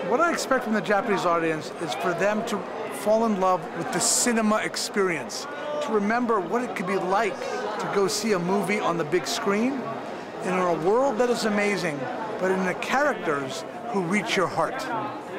What I expect from the Japanese audience is for them to fall in love with the cinema experience, to remember what it could be like to go see a movie on the big screen, in a world that is amazing, but in the characters who reach your heart.